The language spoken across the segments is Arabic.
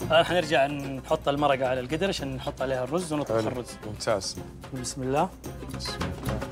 الان حنرجع نحط المرقه على القدر عشان نحط عليها الرز ونطبخ الرز. ممتاز. بسم الله. بسم الله.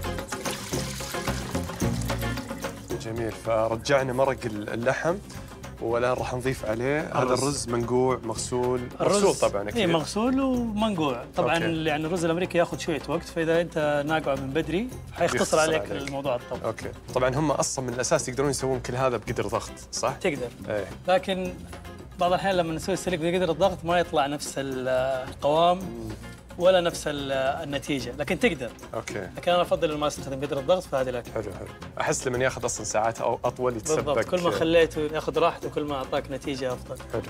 جميل. فرجعنا مرق اللحم والان راح نضيف عليه هذا الرز منقوع مغسول. مغسول طبعا اكيد. مغسول ومنقوع طبعا. يعني الرز الامريكي ياخذ شويه وقت، فاذا انت ناقعه من بدري حيختصر عليك الموضوع الطبخ. اوكي. طبعا هم اصلا من الاساس يقدرون يسوون كل هذا بقدر ضغط، صح؟ تقدر. ايه. لكن بعض الاحيان لما نسوي السليق بقدر الضغط ما يطلع نفس القوام ولا نفس النتيجه، لكن تقدر. اوكي. لكن انا افضل ما استخدم قدر الضغط في هذه الاكل. حلو حلو. احس لما ياخذ اصلا ساعات او اطول يتسبك. بالضبط. كل ما خليته ياخذ راحته كل ما اعطاك نتيجه افضل. حلو.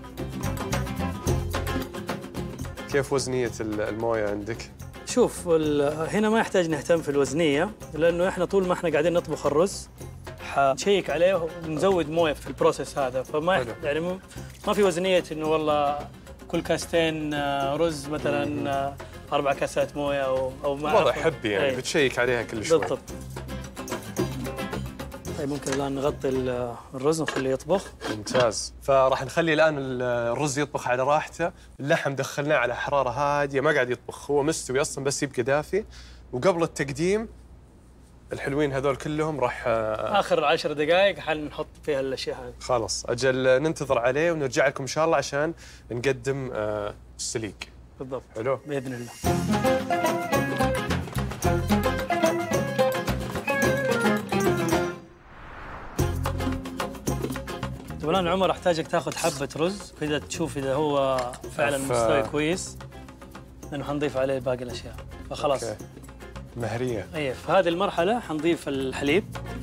كيف وزنيه المويه عندك؟ شوف هنا ما يحتاج نهتم في الوزنيه، لانه احنا طول ما احنا قاعدين نطبخ الرز حنشيك عليه ونزود مويه في البروسيس هذا، فما يعني ما في وزنيه انه والله كل كاستين رز مثلا 4 كاسات مويه او ما وضع حبي يعني بتشيك عليها كل شوي. بالضبط. طيب ممكن الان نغطي الرز ونخليه يطبخ. ممتاز. فراح نخلي الان الرز يطبخ على راحته، اللحم دخلناه على حراره هاديه ما قاعد يطبخ، هو مستوي اصلا بس يبقى دافي، وقبل التقديم الحلوين هذول كلهم راح اخر 10 دقائق حنحط فيها الاشياء هذه. خلاص اجل ننتظر عليه ونرجع لكم ان شاء الله عشان نقدم السليق. بالضبط. حلو باذن الله. طيب الان عمر احتاجك تاخذ حبه رز كذا تشوف اذا هو فعلا مستوي كويس، لانه حنضيف عليه باقي الاشياء. فخلاص. أوكي. مهريه. اي في هذه المرحله حنضيف الحليب،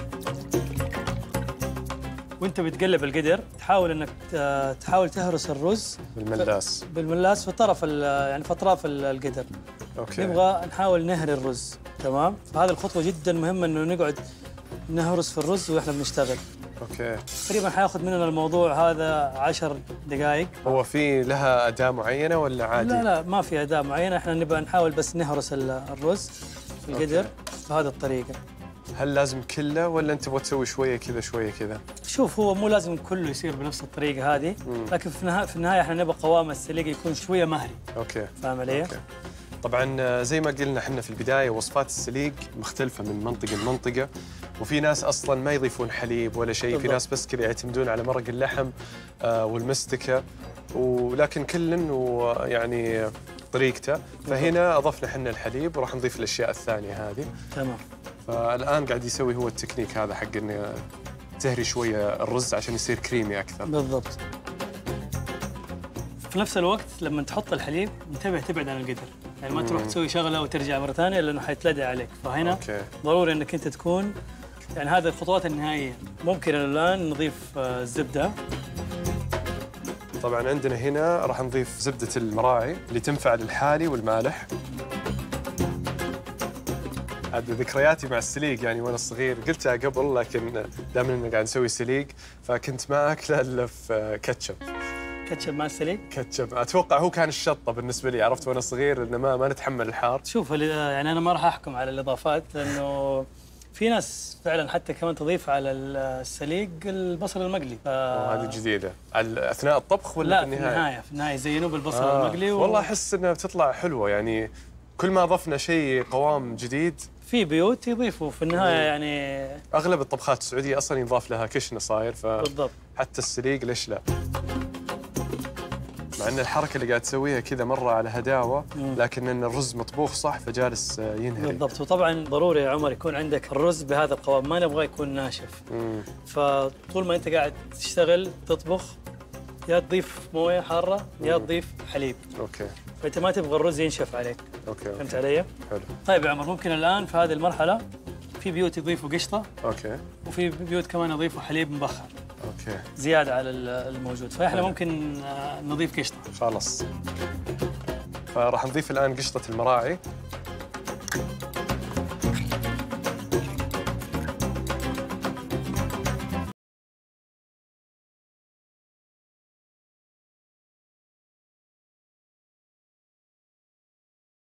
وانت بتقلب القدر تحاول انك تحاول تهرس الرز بالملاس في طرف يعني في اطراف القدر. اوكي. نبغى نحاول نهري الرز. تمام. فهذه الخطوه جدا مهمه انه نقعد نهرس في الرز واحنا بنشتغل. اوكي. تقريبا حياخذ مننا الموضوع هذا 10 دقائق. هو في لها اداة معينه ولا عادي؟ لا ما في اداة معينه، احنا نبغى نحاول بس نهرس الرز في القدر بهذه الطريقه. هل لازم كله ولا انت تبغى تسوي شويه كذا شويه كذا؟ شوف هو مو لازم كله يصير بنفس الطريقه هذه، لكن في النهايه احنا نبغى قوام السليق يكون شويه مهري. اوكي. فاهم علي؟ أوكي. طبعا زي ما قلنا احنا في البدايه وصفات السليق مختلفه من منطقه لمنطقه، وفي ناس اصلا ما يضيفون حليب ولا شيء، في ناس بس كذا يعتمدون على مرق اللحم والمستكه، ولكن كل ويعني طريقته. فهنا اضفنا احنا الحليب وراح نضيف الاشياء الثانيه هذه. تمام. فالان قاعد يسوي هو التكنيك هذا حق انه تهري شويه الرز عشان يصير كريمي اكثر. بالضبط. في نفس الوقت لما تحط الحليب انتبه تبعد عن القدر، يعني ما تروح تسوي شغله وترجع مره ثانيه لانه حيتلدع عليك، فهنا ضروري انك انت تكون يعني هذه الخطوات النهائيه. ممكن الان نضيف الزبده. طبعا عندنا هنا راح نضيف زبده المراعي اللي تنفع للحالي والمالح. هذه ذكرياتي مع السليق، يعني وانا صغير قلتها قبل، لكن دائما اني قاعد نسوي سليق فكنت ما اكله الا في كاتشب. كاتشب مع السليق؟ كاتشب اتوقع هو كان الشطه بالنسبه لي، عرفت وانا صغير انه ما نتحمل الحار. شوف يعني انا ما راح احكم على الاضافات، لانه في ناس فعلا حتى كمان تضيف على السليق البصل المقلي. هذه جديده اثناء الطبخ ولا لا في النهايه؟ لا في النهايه يزينوه بالبصل المقلي. والله احس انها بتطلع حلوه، يعني كل ما اضفنا شيء قوام جديد. في بيوت يضيفوا في النهايه يعني اغلب الطبخات السعوديه اصلا يضاف لها كشنه صاير، بالضبط. حتى السليق ليش لا؟ مع ان الحركه اللي قاعد تسويها كذا مره على هداوه، لكن ان الرز مطبوخ صح فجالس ينهري. بالضبط. وطبعا ضروري يا عمر يكون عندك الرز بهذا القوام، ما نبغاه يكون ناشف. فطول ما انت قاعد تشتغل تطبخ يا تضيف مويه حاره يا تضيف حليب. اوكي. فانت ما تبغى الرز ينشف عليك. اوكي. فهمت علي؟ حلو. طيب يا عمر ممكن الان في هذه المرحله في بيوت يضيفوا قشطه. اوكي. وفي بيوت كمان يضيفوا حليب مبخر. اوكي. زياده على الموجود، فاحنا ممكن نضيف قشطه. خلاص. فراح نضيف الان قشطه المراعي